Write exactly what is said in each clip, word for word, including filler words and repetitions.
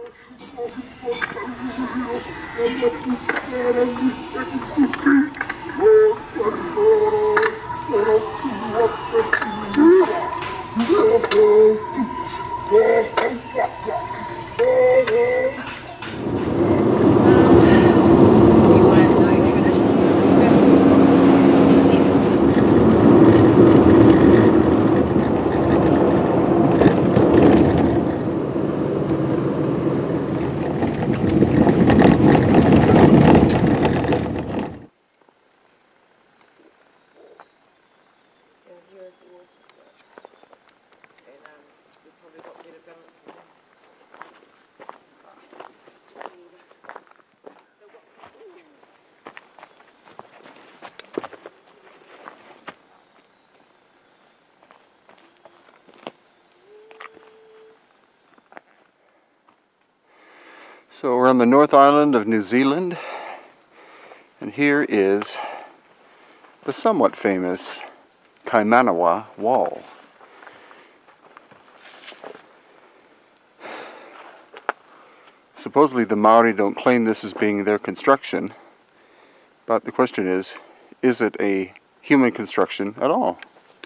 So we're on the North Island of New Zealand, and here is the somewhat famous Kaimanawa Wall. Supposedly the Maori don't claim this as being their construction, but the question is, is it a human construction at all?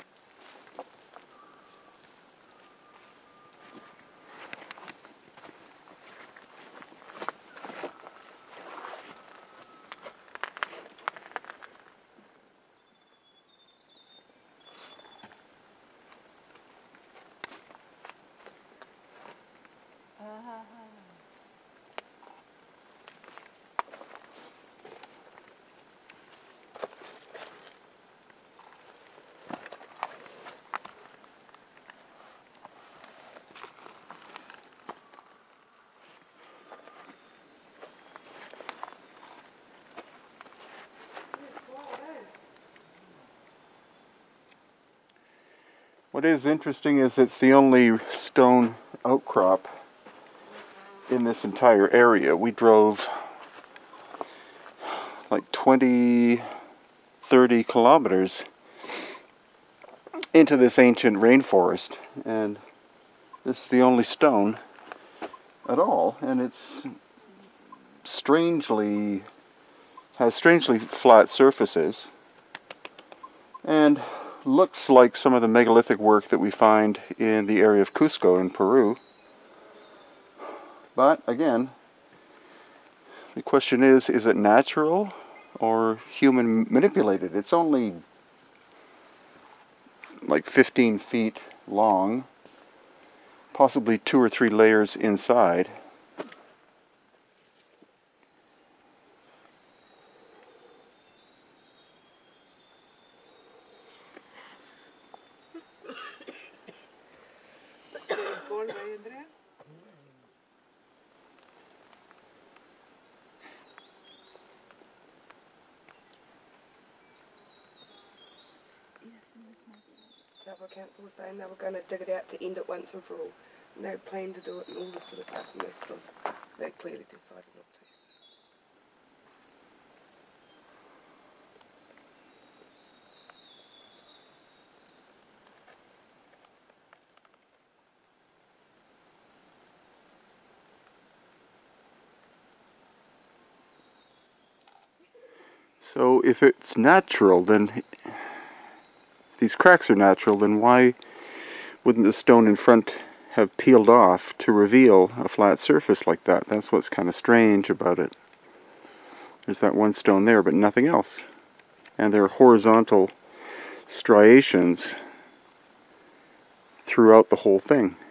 What is interesting is it's the only stone outcrop in this entire area. We drove like twenty, thirty kilometers into this ancient rainforest, and this is the only stone at all, and it's strangely has strangely flat surfaces and looks like some of the megalithic work that we find in the area of Cusco in Peru. But again, the question is, is it natural or human manipulated? It's only like fifteen feet long, possibly two or three layers inside. Travel Council was saying they were going to dig it out to end it once and for all. And they planned to do it and all this sort of stuff, and they still, they clearly decided not to. So if it's natural, then if these cracks are natural, then why wouldn't the stone in front have peeled off to reveal a flat surface like that? That's what's kind of strange about it. There's that one stone there, but nothing else. And there are horizontal striations throughout the whole thing.